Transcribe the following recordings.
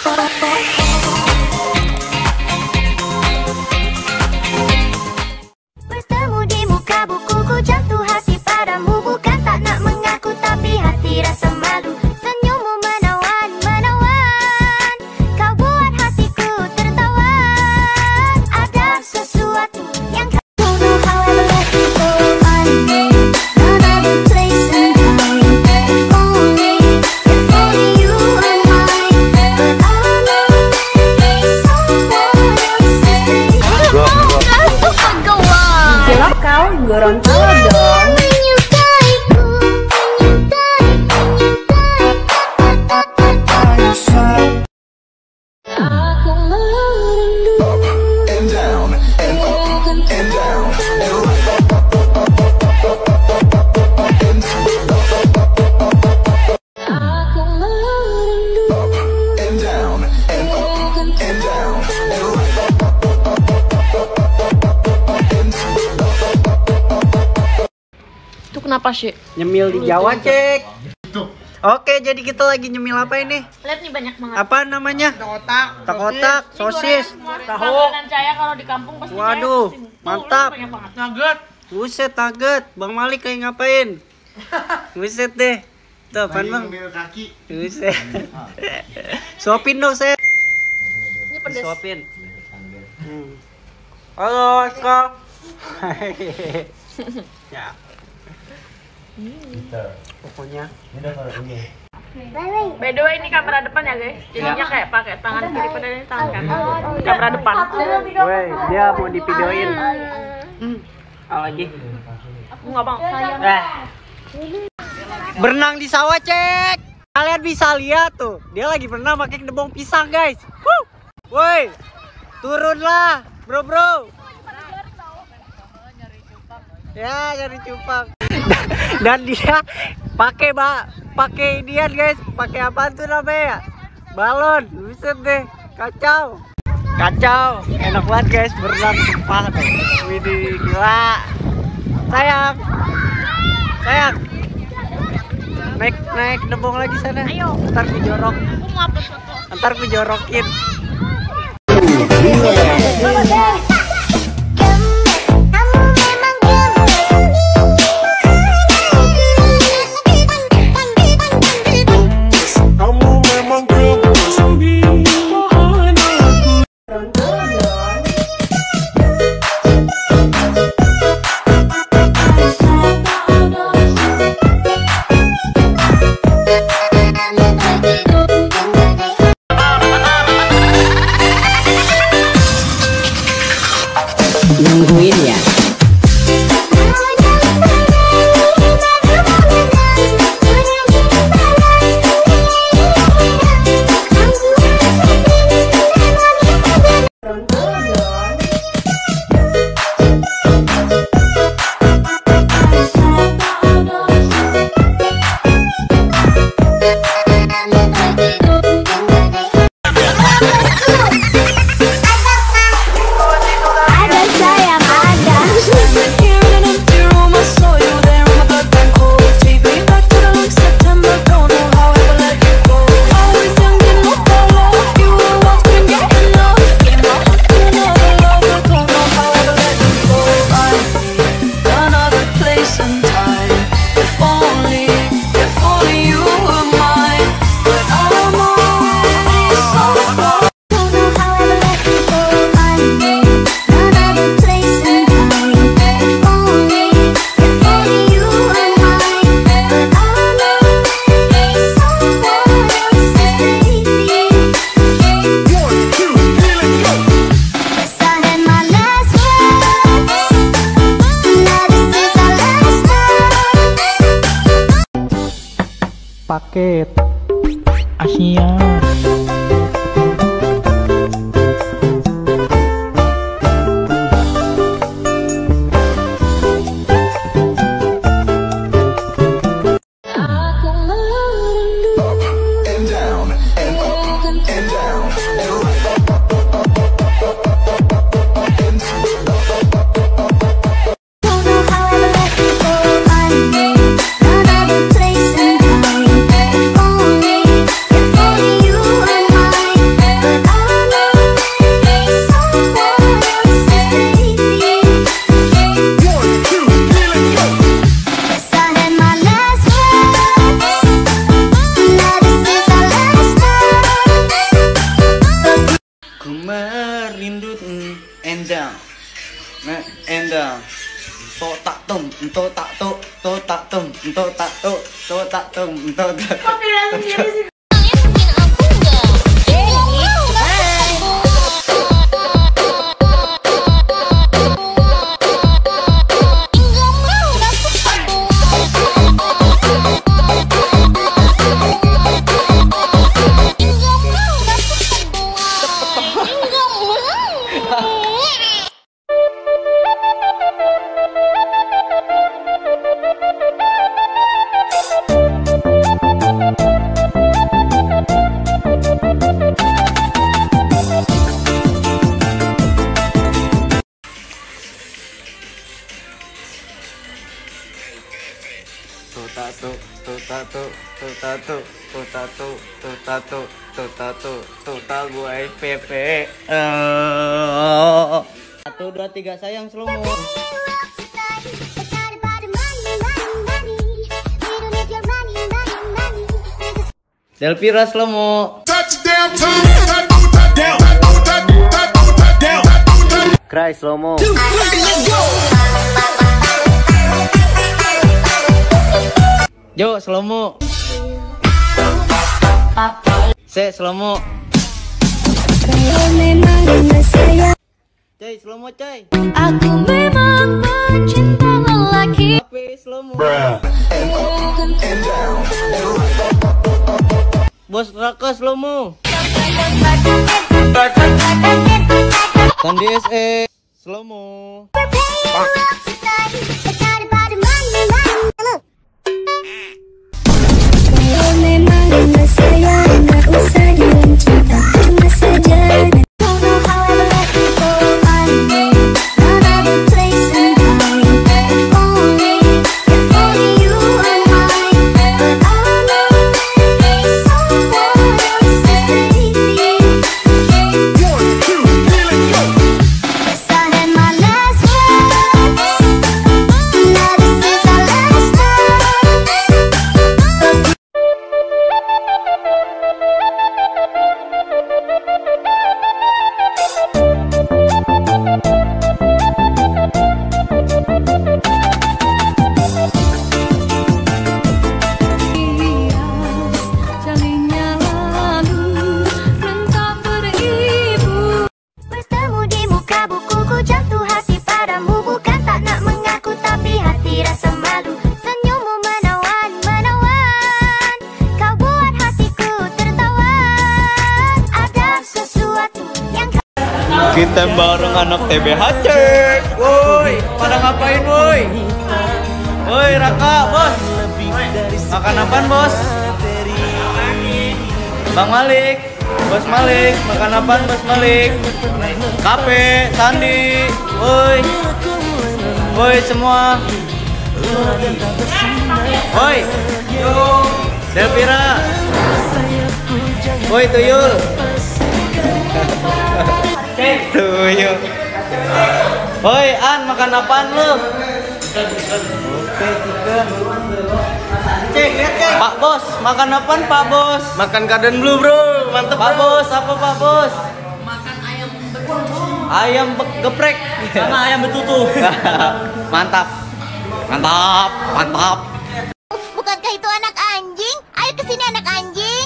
Bertemu di muka bukuku, jatuh hati padamu, bukan tak nak mengaku tapi hati rasa malu. Senyummu menawan, menawan, kau buat hatiku tertawa. Ada sesuatu yang kau don't know how I let you go. Another place and time. If only you were mine. But all of this someone else's. Jelek kau, Gorontalo dong. Itu kenapa sih? Nyemil di Jawa, Cek. Oke, jadi kita lagi nyemil apa ini? Lihat nih banyak banget. Apa namanya? Otak-otak, sosis, Tahu. Makanan saya kalau di kampung pasti. waduh, mantap. Nugget. Buset, nugget. Bang Malik kayak ngapain? Buset deh. Tuh, apaan Bang? Buset. Suapin dong, saya. Ini pedes. Suapin. Halo, Kak. Ya. Pokoknya. By the way ini kamera depan ya guys. Jadinya kayak pakai tangan kiri pada ini tangan kanan. Kamera depan. Woi, dia mau divideoin. Lagi. Aku nggak bang. Berenang di sawah, Cek. Kalian bisa lihat tuh, dia lagi berenang pakai kebong pisang, guys. Woi, turunlah, bro. Ya, nyari cupang. Dan dia pakai dia, guys. Pakai apa tuh namanya? Balon. Buset deh, kacau. Enak banget, guys, berenang sumpah tuh. Widih, gila. Sayang. Naik debong lagi sana. Ayo. Ntar ku jorok. Aku mau upload foto. Ntar ku jorokin. Nungguin ya. Paket Asia. Don't know how I let you go. Another place and time. If only down, and down. To tak tum, to tak tum, to tak tum, to tak tum, to tak tum, to tak tum. Total gue FPP. 1, 2, 3 sayang slow mo. Delpira slow mo. Cry slow mo. Jo slow mo. Se slow mo. Cai slow mo cai. Aku memang mencinta lelaki. Tapi slow mo. Bos Raka slow mo. Sandi SE slow mo. Kita bareng anak TBHC. Woi, pada ngapain woi? Woi Raka, bos. Makan apaan bos? Bang Malik, bos Malik, makan apaan bos Malik? Kape, Sandi, woi. Woi semua. Woi, Delpira. Woi Tuyul. Tuyul. Woi An, makan apaan lu? Oke, chicken. Cek, lihat cek. Pak Bos, makan apaan Pak Bos? Makan Garden Blue bro, mantep Pak Bos, apa Pak Bos? Makan ayam geprek sama ayam betutu. Mantap, mantap, mantap. Bukankah itu anak anjing? Ayo kesini anak anjing.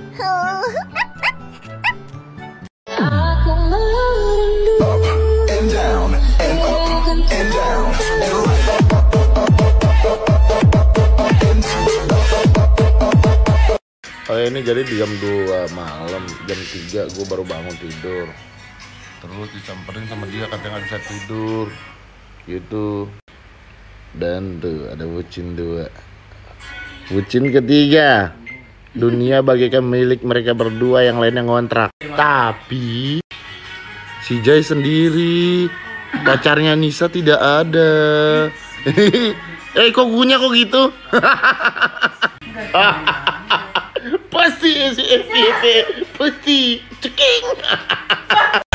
Oh ini jadi di jam 2 malam, jam 3 gue baru bangun tidur. Terus disamperin sama dia katanya nggak bisa tidur gitu. Dan tuh ada bucin 2. Bucin ketiga, dunia bagaikan milik mereka berdua, yang lainnya ngontrak. Tapi si Jai sendiri, pacarnya Nisa tidak ada. Kok gunya kok gitu? Pasti si FPP, pasti ceking.